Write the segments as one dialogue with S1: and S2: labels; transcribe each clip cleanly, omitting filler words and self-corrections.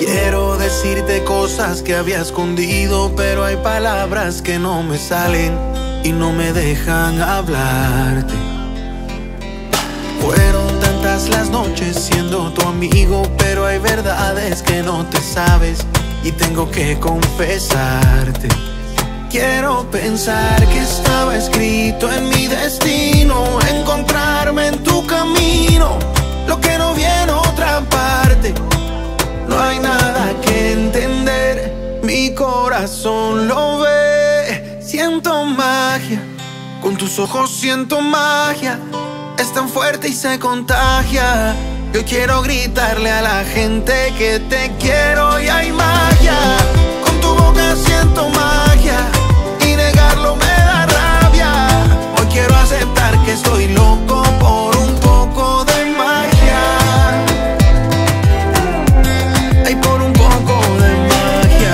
S1: Quiero decirte cosas que había escondido, pero hay palabras que no me salen y no me dejan hablarte. Fueron tantas las noches siendo tu amigo, pero hay verdades que no te sabes y tengo que confesarte. Quiero pensar que estaba escrito en mi destino, encontrarme en tu camino, lo que no vi en otra parte. No hay nada que entender, mi corazón lo ve. Siento magia, con tus ojos siento magia. Es tan fuerte y se contagia. Yo quiero gritarle a la gente que te quiero y hay magia. Con tu boca siento magia y negarlo me da rabia. Hoy quiero aceptar que estoy loco por un poco de magia. Ay, por un poco de magia.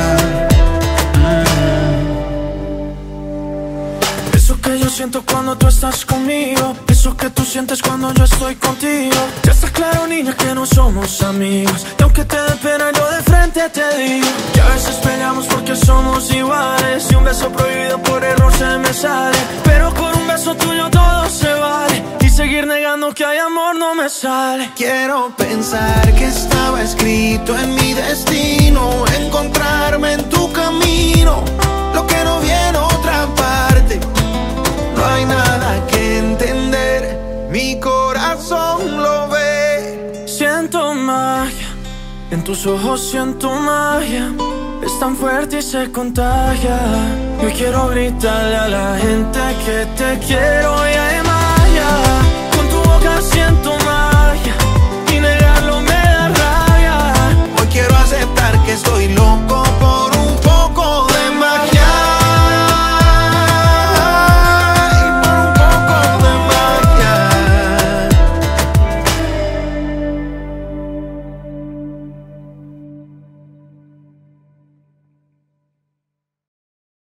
S1: Eso que yo siento cuando tú estás conmigo, eso que tú sientes cuando yo estoy contigo. Ya está claro, niña, que no somos amigos, y aunque te dé pena yo de frente te digo que a veces peleamos porque somos iguales, y un beso prohibido por error se me sale, pero con un beso tuyo todo se vale, y seguir negando que hay amor no me sale. Quiero pensar que estaba escrito en mi destino, encontrarme en tu camino, lo que no vi en otra parte. No hay nada que entender, mi corazón lo ve. Siento magia, en tus ojos siento magia. Es tan fuerte y se contagia. Yo quiero gritarle a la gente que te quiero